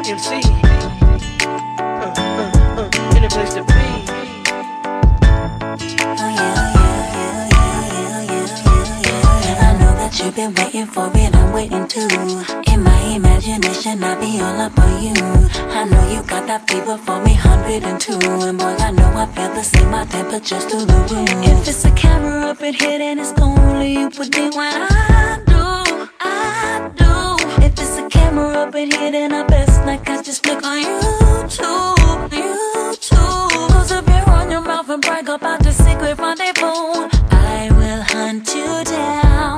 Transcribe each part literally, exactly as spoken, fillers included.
M C. Uh, uh, uh, any place to be. You've been waiting for it, I'm waiting too. In my imagination, I'll be all up on you. I know you got that fever for me, one hundred and two. And boy, I know I feel the same, my temperature's through the roof. If it's a camera up in here, then it's only you put me when I do, I do. If it's a camera up in here, then I best like I just look on YouTube, YouTube. Close up your on your mouth and brag about the secret rendezvous. I will hunt you down.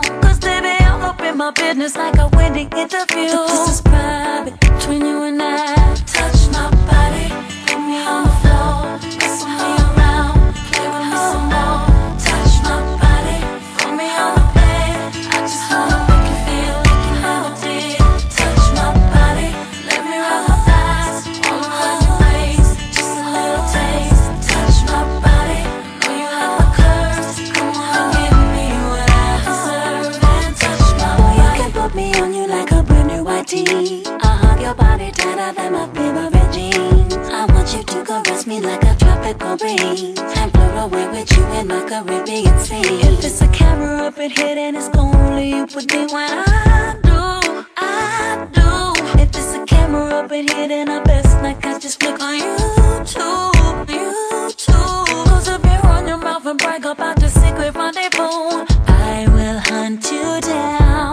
My business like a wedding interview. This is private between you and I. Touch my body, put me on the floor, wrestle me around, play with me some more. Touch my body, put me on the bed. I just wanna make you feel like you never did. Touch my body, let me roll my thighs all around your waist, just a little taste. Touch my body, know you have my curves. Come on, give me what I deserve and touch my put me on you like a brand new white tee. I hug your body tighter than my favorite jeans. I want you to caress me like a tropical breeze and float away with you in my Caribbean sea. If it's a camera up in here, then it's only you put me when I do, I do. If it's a camera up in here, then I best like I just look on YouTube, YouTube. Close up your on your mouth and brag about the secret rendezvous. I will hunt you down.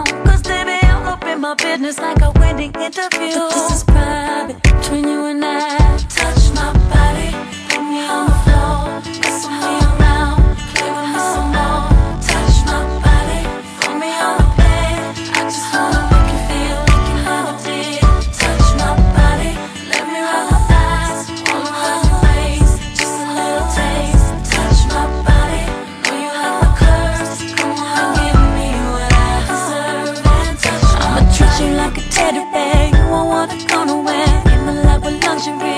My business like a wedding interview. But this is private between you and I. Touch my body, put me on the floor, wrestle me around, play with me some more. Touch my body, put me on the bed. I just wanna make you feel like you never did. Touch my body, let me roll my thighs all around your waist, just a little taste. Touch my body, know you have my curves. Come on, give me what I deserve and touch my treat you like a teddy bear, you won't wanna go nowhere. In my love with luxury.